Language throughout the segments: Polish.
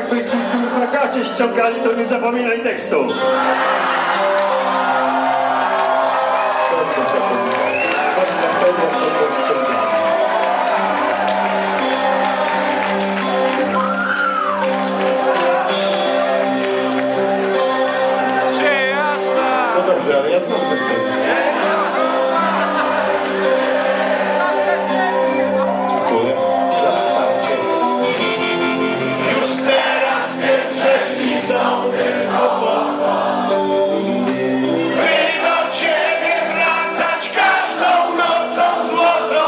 jakby ci na gacie ściągali, to nie zapominaj tekstu. Dobrze zapominaj. Zwłaszcza wtedy, jak to było ściągane. No dobrze, ale ja znam ten tekst. Dziękuję za wsparcie. Już teraz wiem, że dni są tylko po to, by do ciebie wracać każdą nocą złotą.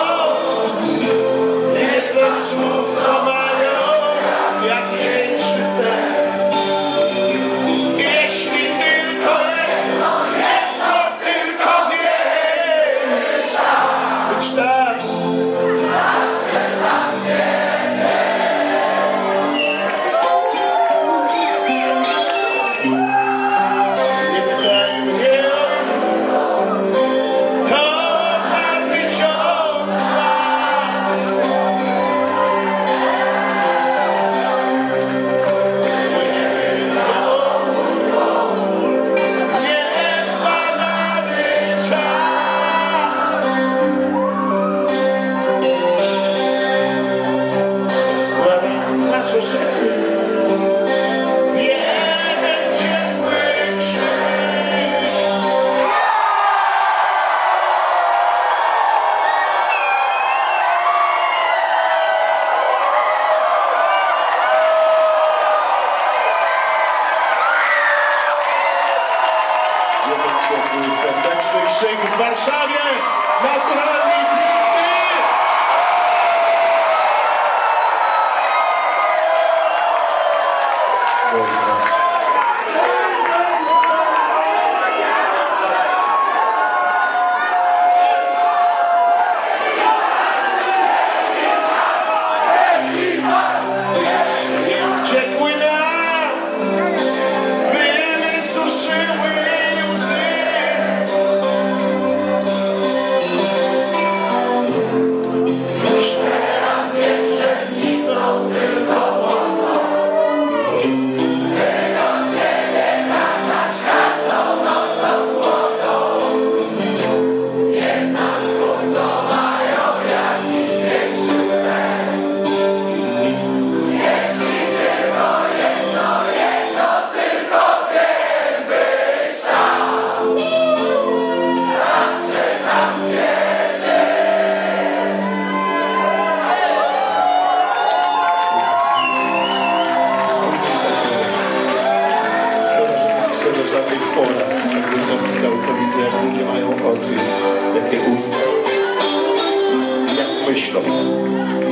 Nie znasz słów, co mają jak większy sens. Jeśli tylko jedno tylko wiesz, być tak. Nie pytaj mnie, to za 1000 lat. Niezbadany czas. Składam nasze szyby w jeden ciepły krzyk. Jeden ciepły, serdeczny krzyk w Warszawie, naturalny i piękny. Ciekły nam, by suszyły łzy. Już teraz wiem, że dni są tylko po to, by do ciebie wracać każdą nocą złotą. Nie znam słów, co mają jakiś większy sens. Jeśli tylko jedno tylko wiem, byś sam zawsze tam, gdzie Szkoda, że napisał do żadnej fora, jakbym napisał, co widzę, jak ludzie mają oczy, jakie usta, jak myślą.